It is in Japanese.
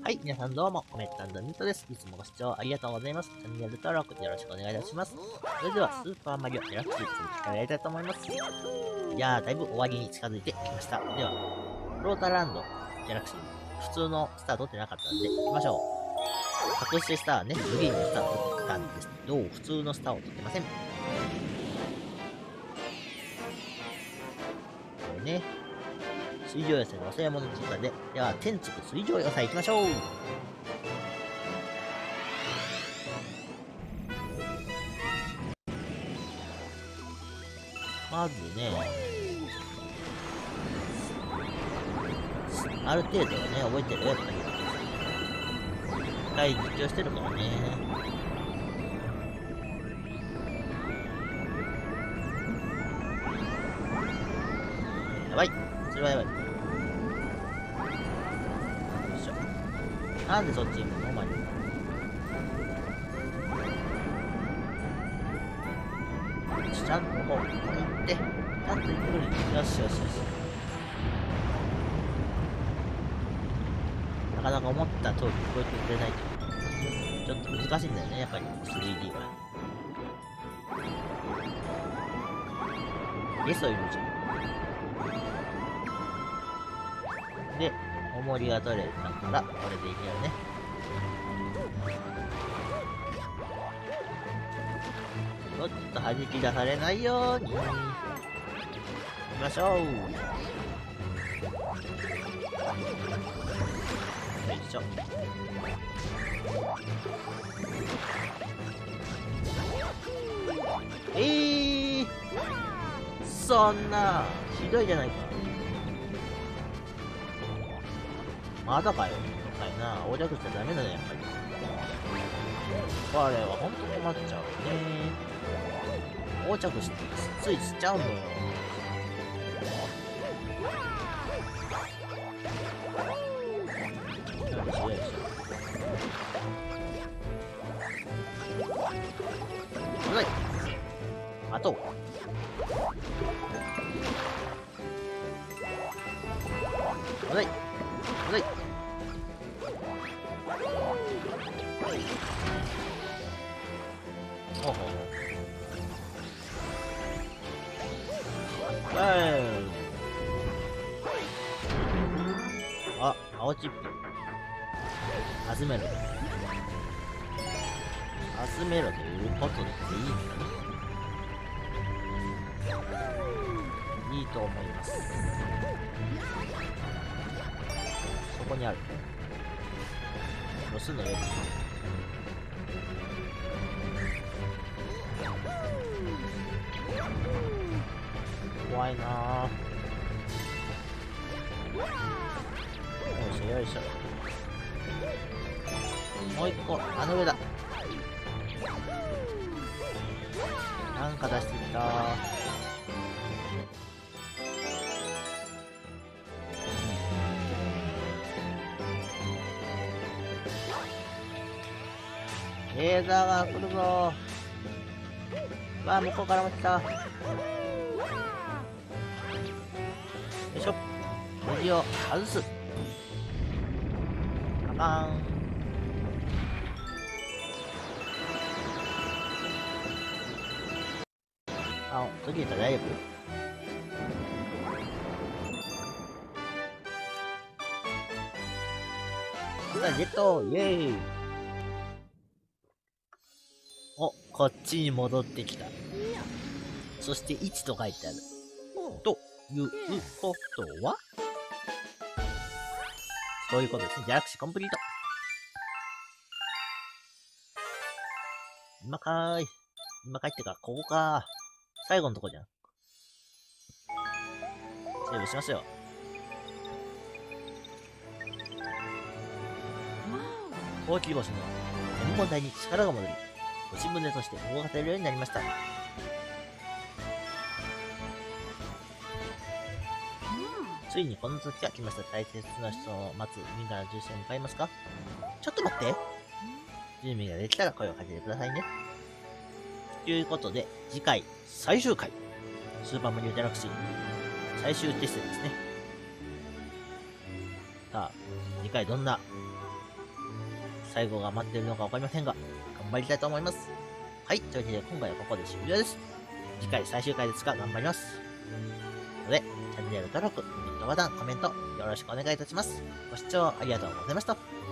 はい、皆さんどうも、コメット&ミートです。いつもご視聴ありがとうございます。チャンネル登録よろしくお願いいたします。それでは、スーパーマリオデラックス続きからやりたいと思います。いやー、だいぶ終わりに近づいてきました。では、フローターランド、デラックス、普通のスタートってなかったんで、行きましょう。隠してスターね、グリーンのスターを取ったんですけど、普通のスターを取ってません。これね、水上寄せのお歳暮の追加で、では、天竺水上寄せ行きましょう。まずね、ある程度はね、覚えてるやっぱり。一回実況してるからね。やばい。それはやばい。よいしょ。なんでそっち行くのマリオ。ちゃんとここ行って、ちゃんと行ってくる。よしよしよし。なかなか思った通り聞こえてくれないと。ちょっと難しいんだよね、やっぱり 3D は。ゲソいるじゃん。で、重りが取れたから、これでいけるね。ちょっと弾き出されないように。行きましょう。よいしょ。そんな、ひどいじゃないか。まだかよ。かいな。横着しちゃダメだね、やっぱり。これはほんと困っちゃうね。横着して、ついしちゃうのよ。よいしょよいしょ。危ない。あと。危ない。危ない。ほうほうほう。あ、青チップ。集めろ。集めろということでいいのかな。いいと思います。そこにある。ロスの上。怖いなぁ。よいしょよいしょ。もう一個、あの上だ。なんか出してきた。レーザーが来るぞ。わあ、向こうからも来た。よいしょ。文字を外す。あかん。あ、途切れたら大丈夫？さあ、ゲットイェーイ。お、こっちに戻ってきた。そして1と書いてある。ということはそういうことですね。ギャラクシーコンプリート。今かーい。今帰ってか、ここか。最後のとこじゃん。セーブしますよ。大きい星の天文台に力が戻り、星船として大型れるようになりました。ついにこの時が来ました。大切な人を待つ海から重心に向かいますか？ちょっと待って。準備ができたら声をかけてくださいね。ということで、次回最終回、スーパーマリオギャラクシー最終テストですね。さあ、次回どんな最後が待っているのかわかりませんが、頑張りたいと思います。はい、というわけで今回はここで終了です。次回最終回ですが頑張ります。ので、チャンネル登録、グッドボタン、コメント、よろしくお願いいたします。ご視聴ありがとうございました。